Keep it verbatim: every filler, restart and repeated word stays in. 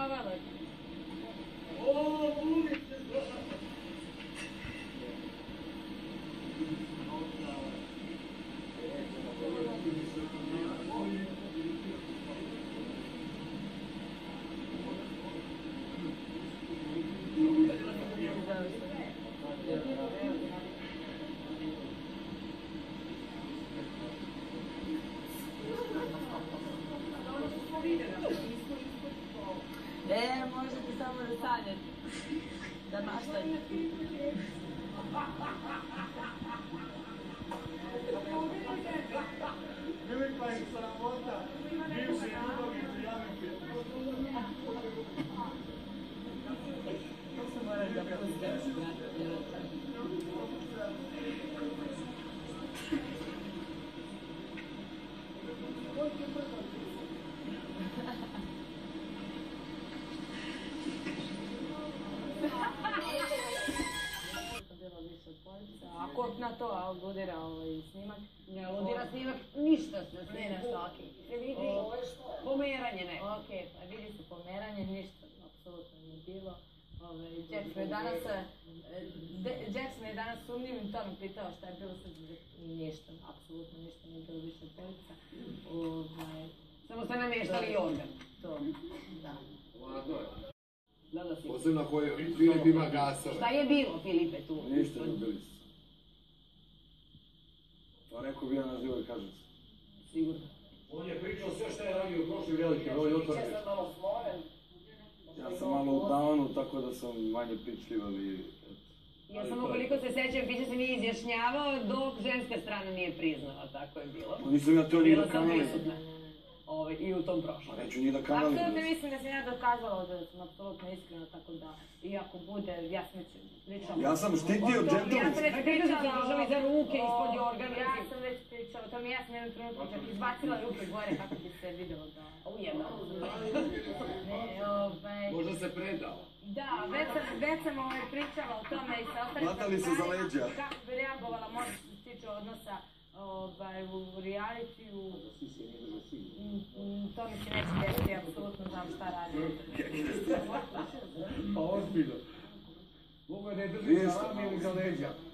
Provalo je. O, budice! E, možete samo da sanjate. Da maštate. Velika je sramota bivše ljubavi u Januke. To se mora da pustim. Ako na to aludira snimak? Ne aludira snimak, ništa se ne svaki. Se vidi pomeranje neko. Ok, pa vidi se pomeranje, ništa apsolutno nije bilo. Jax me danas, Jax me danas sumnjivim tonom pitao šta je bilo sa ništa, apsolutno ništa nije bilo više pelica. Samo ste namještali organ. To, da. Osim na kojoj Filip ima gasove. Šta je bilo, Filipe, tu? Ništa, ljubili su. Pa rekao bi ja na živoj kažem se. Sigurno. On je pričao sve što je radio u prošli velike roli otvorene. Ja sam malo smoren. Ja sam malo u downu, tako da sam manje pričljiv, ali... Ja samo koliko se sećam, Pića se nije izjašnjavao dok ženska strana nije priznala, tako je bilo. Pa nisam ja to nije da Bila sam kanalim. prisutna. I u tom prošlom. Pa neću nije da kanalim. Apsolutno mislim da sam ja dokazala da sam apsolutno iskrena, tako da iako bude, ja sam već pričala. Ja sam štitio džentlmen. Ja sam već pričala da državi za ruke ispod organa. Ja sam već pričala, to mi ja sam jednom trenutku čak izbacila ruke gore kako bi se vidjelo da... Ujedno. Možda se predala. Da, već sam pričala o tome i sa ostalim... Hvatali se za leđa. Kako bi reagovala možda što se tiče odnosa u realitiju. To mi se neće desiti, apsolutno znam šta radim. Pa ozbiljno. Mogu je da je drži za rame ili za leđa.